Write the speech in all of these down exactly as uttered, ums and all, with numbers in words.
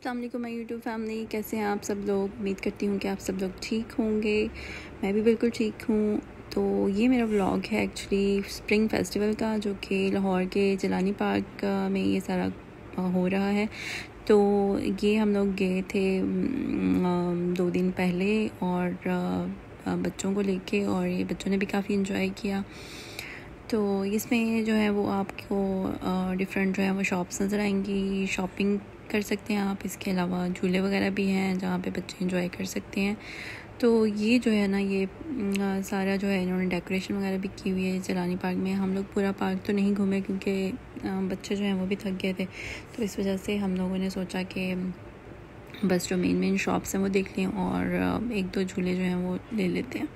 अस्सलाम वालेकुम my YouTube family, कैसे हैं आप सब लोग। उम्मीद करती हूँ कि आप सब लोग ठीक होंगे। मैं भी बिल्कुल ठीक हूँ। तो ये मेरा व्लॉग है एक्चुअली स्प्रिंग फेस्टिवल का, जो कि लाहौर के जिलानी पार्क में ये सारा हो रहा है। तो ये हम लोग गए थे दो दिन पहले और बच्चों को लेके, और ये बच्चों ने भी काफ़ी इन्जॉय किया। तो इसमें जो है वो आपको डिफरेंट जो है वो शॉप्स नज़र आएंगी, शॉपिंग कर सकते हैं आप। इसके अलावा झूले वगैरह भी हैं जहाँ पे बच्चे एंजॉय कर सकते हैं। तो ये जो है ना, ये आ, सारा जो है इन्होंने डेकोरेशन वगैरह भी की हुई है जिलानी पार्क में। हम लोग पूरा पार्क तो नहीं घूमे क्योंकि बच्चे जो हैं वो भी थक गए थे, तो इस वजह से हम लोगों ने सोचा कि बस जो मेन मेन शॉप्स हैं वो देख लें और एक दो झूले जो हैं वो ले लेते हैं।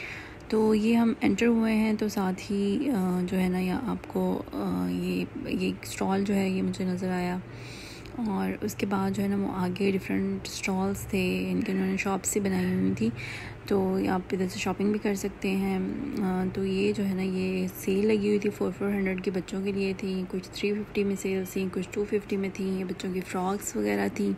तो ये हम एंटर हुए हैं, तो साथ ही जो है ना, या आपको ये ये स्टॉल जो है ये मुझे नज़र आया, और उसके बाद जो है ना वो आगे डिफरेंट स्टॉल्स थे, इनके उन्होंने शॉप्स से बनाई हुई थी। तो आप इधर से शॉपिंग भी कर सकते हैं। तो ये जो है ना, ये सेल लगी हुई थी, फोर फोर हंड्रेड के बच्चों के लिए थी, कुछ थ्री फिफ्टी में सेल थी, कुछ टू फिफ्टी में थी। ये बच्चों की फ़्रॉक्स वगैरह थी।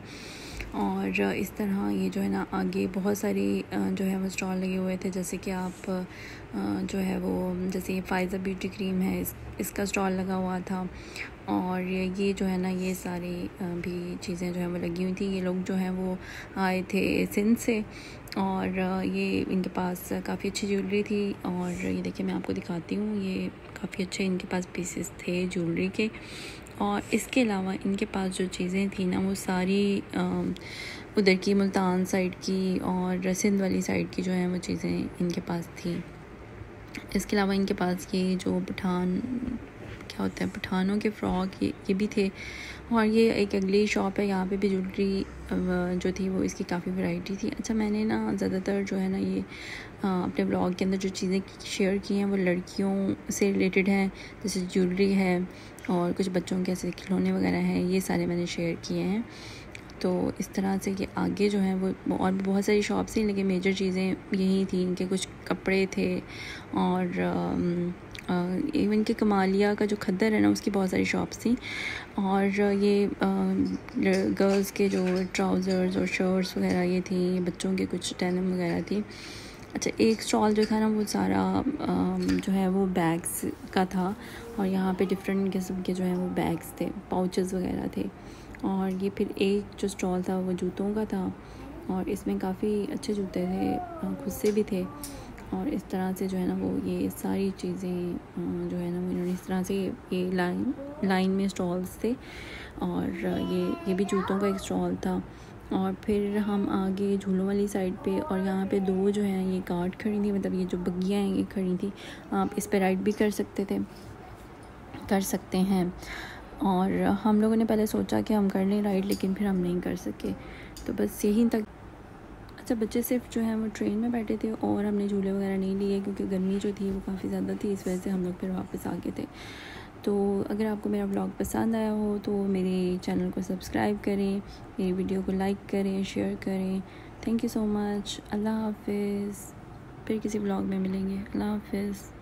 और इस तरह ये जो है ना आगे बहुत सारी जो है वो स्टॉल लगे हुए थे, जैसे कि आप जो है वो, जैसे ये फ़ायज़ा ब्यूटी क्रीम है, इस, इसका स्टॉल लगा हुआ था। और ये जो है ना, ये सारी भी चीज़ें जो है वो लगी हुई थी। ये लोग जो हैं वो आए थे सिंध से, और ये इनके पास काफ़ी अच्छी ज्वेलरी थी। और ये देखिए मैं आपको दिखाती हूँ, ये काफ़ी अच्छे इनके पास पीसेस थे ज्वेलरी के। और इसके अलावा इनके पास जो चीज़ें थी ना, वो सारी उधर की मुल्तान साइड की और सिंध वाली साइड की जो है वो चीज़ें इनके पास थी। इसके अलावा इनके पास ये जो पठान क्या होता है, पठानों के फ़्रॉक, ये ये भी थे। और ये एक अगली शॉप है, यहाँ पे भी ज्वेलरी जो थी वो इसकी काफ़ी वैरायटी थी। अच्छा, मैंने ना ज़्यादातर जो है ना ये अपने ब्लॉग के अंदर जो चीज़ें शेयर की हैं वो लड़कियों से रिलेटेड हैं, जैसे ज्वेलरी है और कुछ बच्चों के ऐसे खिलौने वगैरह हैं, ये सारे मैंने शेयर किए हैं। तो इस तरह से ये आगे जो हैं वो और भी बहुत सारी शॉप्स थी, लेकिन मेजर चीज़ें यही थी। इनके कुछ कपड़े थे, और इवन के कमालिया का जो खद्दर है ना, उसकी बहुत सारी शॉप्स थी। और ये गर्ल्स के जो ट्राउज़र्स और शर्ट्स वगैरह ये थी, बच्चों के कुछ डेनिम वगैरह थी। अच्छा, एक स्टॉल जो था ना वो सारा जो है वो बैग्स का था, और यहाँ पे डिफरेंट किस्म के जो है वो बैग्स थे, पाउचेस वगैरह थे। और ये फिर एक जो स्टॉल था वो जूतों का था, और इसमें काफ़ी अच्छे जूते थे, खुद से भी थे। और इस तरह से जो है ना वो ये सारी चीज़ें जो है ना वो इन्होंने इस तरह से ये लाइन लाइन में स्टॉल्स थे। और ये ये भी जूतों का एक स्टॉल था। और फिर हम आगे झूलों वाली साइड पे, और यहाँ पे दो जो हैं ये कार्ट खड़ी थी, मतलब ये जो बग्गियाँ हैं ये खड़ी थी, आप इस पे राइड भी कर सकते थे कर सकते हैं। और हम लोगों ने पहले सोचा कि हम कर लें राइड, लेकिन फिर हम नहीं कर सके, तो बस यहीं तक। अच्छा, बच्चे सिर्फ जो है वो ट्रेन में बैठे थे, और हमने झूले वगैरह नहीं लिए क्योंकि गर्मी जो थी वो काफ़ी ज़्यादा थी, इस वजह से हम लोग फिर वापस आ गए थे। तो अगर आपको मेरा व्लॉग पसंद आया हो तो मेरे चैनल को सब्सक्राइब करें, मेरी वीडियो को लाइक करें, शेयर करें। Thank you so much. अल्लाह हाफिज़। फिर किसी व्लॉग में मिलेंगे। अल्लाह हाफिज़।